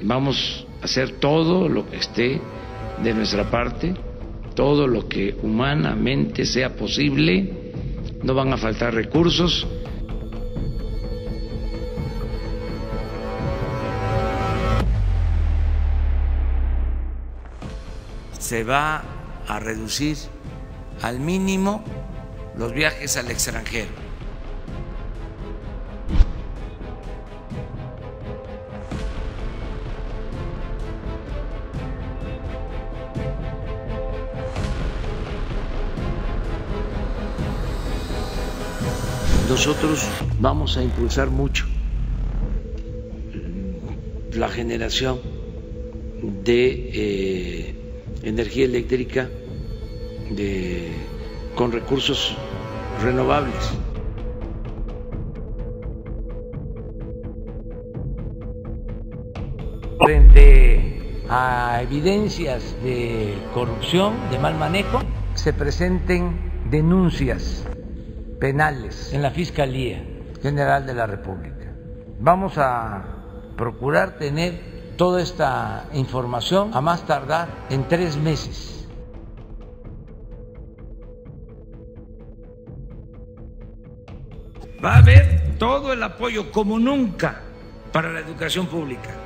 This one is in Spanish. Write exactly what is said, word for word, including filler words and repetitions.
vamos a hacer todo lo que esté de nuestra parte, todo lo que humanamente sea posible. No van a faltar recursos. Se va a reducir al mínimo los viajes al extranjero. Nosotros vamos a impulsar mucho la generación de eh, energía eléctrica de, con recursos renovables. Frente a evidencias de corrupción, de mal manejo, se presenten denuncias penales en la Fiscalía General de la República. Vamos a procurar tener toda esta información a más tardar en tres meses. Va a haber todo el apoyo como nunca para la educación pública.